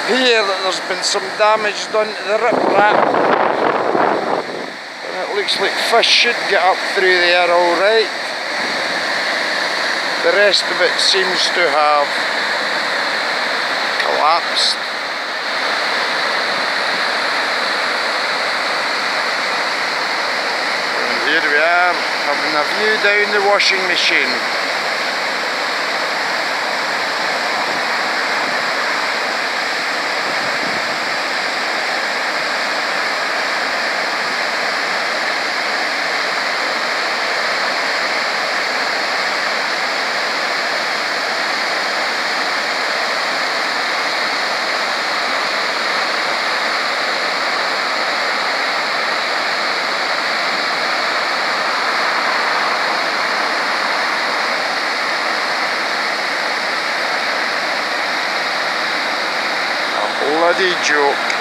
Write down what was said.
here that there's been some damage done to the riprap. And it looks like fish should get up through there alright. The rest of it seems to have collapsed. And here we are, having a view down the washing machine. Bloody joke.